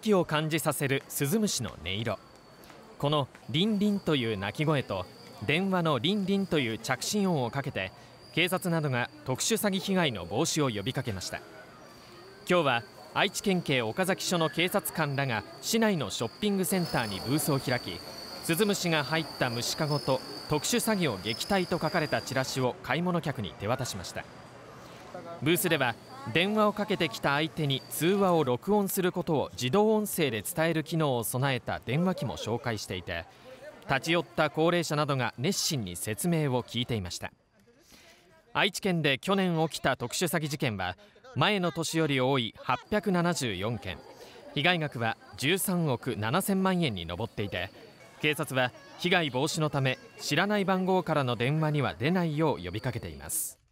秋を感じさせるスズムシの音色。このリンリンという鳴き声と電話のリンリンという着信音をかけて、警察などが特殊詐欺被害の防止を呼びかけました。今日は愛知県警岡崎署の警察官らが市内のショッピングセンターにブースを開き、スズムシが入った虫かごと特殊詐欺を撃退と書かれたチラシを買い物客に手渡しました。ブースでは電話をかけてきた相手に通話を録音することを自動音声で伝える機能を備えた電話機も紹介していて、立ち寄った高齢者などが熱心に説明を聞いていました。愛知県で去年起きた特殊詐欺事件は前の年より多い874件、被害額は13億7000万円に上っていて、警察は被害防止のため知らない番号からの電話には出ないよう呼びかけています。